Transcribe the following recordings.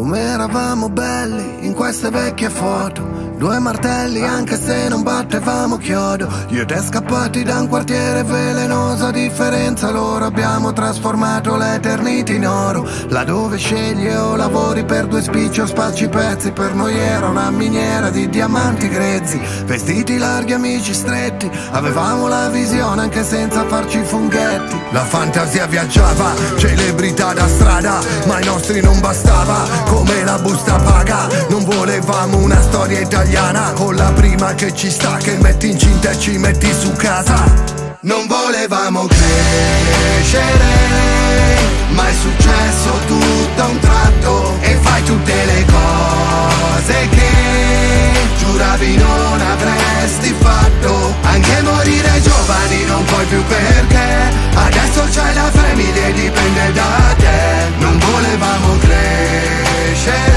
Come eravamo belli in queste vecchie foto, due martelli anche se non battevamo chiodo. Io e te scappati da un quartiere velenoso, a differenza loro abbiamo trasformato l'eternità in oro. Laddove scegli o lavori per due spicci o spacci pezzi, per noi era una miniera di diamanti grezzi. Vestiti larghi, amici stretti, avevamo la visione anche senza farci funghetti. La fantasia viaggiava, celebrità da strada, ma ai nostri non bastava. Come la busta paga, non volevamo una storia italiana con la prima che ci sta, che metti incinta e ci metti su casa. Non volevamo crescere, ma è successo tutto a un tratto. E fai tutte le cose che giuravi non avresti fatto. Anche morire giovani non puoi più perché adesso c'hai la famiglia e dipende da te. Non volevamo crescere,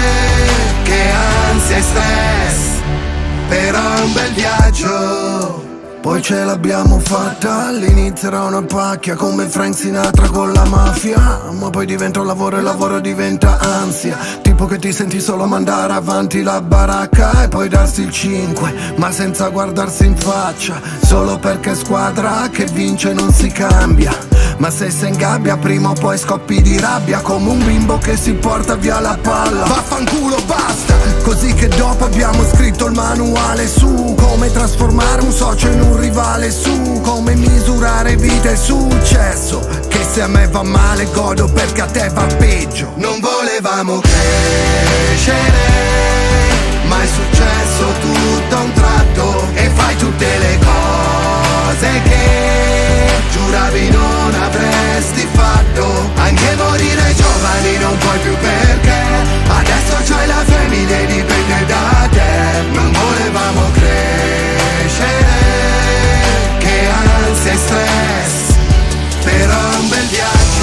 che ansia e stress, però è un bel viaggio. Poi ce l'abbiamo fatta, all'inizio era una pacchia come Frank Sinatra con la mafia. Ma poi diventa un lavoro e il lavoro diventa ansia. Tipo che ti senti solo mandare avanti la baracca e poi darsi il 5, ma senza guardarsi in faccia. Solo perché squadra che vince non si cambia, ma se sei in gabbia prima o poi scoppi di rabbia, come un bimbo che si porta via la palla. Vaffanculo, basta! Così che dopo abbiamo scritto il manuale su come trasformare un socio in un rivale, su come misurare vita e successo. Che se a me va male godo perché a te va peggio. Non volevamo crescere, ma è successo tutto a un tratto. E fai tutte le cose che giuravi non avresti fatto. Anche morire giovani non puoi più perché adesso c'hai la famiglia e dipende da te. Non volevamo crescere, che ansia e stress, però è un bel viaggio.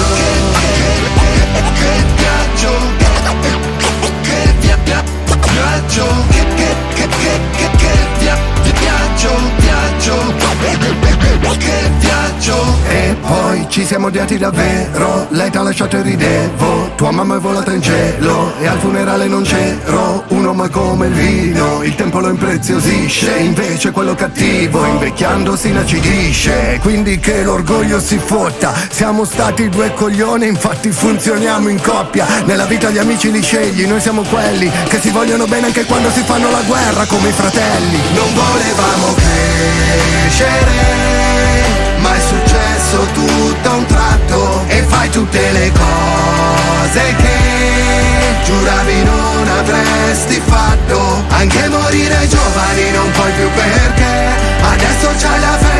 Che viaggio, che viaggio, che viaggio. E poi ci siamo odiati davvero, lei t'ha lasciato e ridevo, tua mamma è volata in cielo e al funerale non c'ero. Un uomo è come il vino, il tempo lo impreziosisce, invece quello cattivo invecchiando si inacidisce. Quindi che l'orgoglio si fotta, siamo stati due coglioni, infatti funzioniamo in coppia. Nella vita gli amici li scegli, noi siamo quelli che si vogliono bene anche quando si fanno la guerra come i fratelli. Non volevamo crescere, ma è successo tutto a un tratto. E fai tutte le cose che giuravi non avresti fatto. Anche morire giovani non puoi più perché adesso c'hai la fede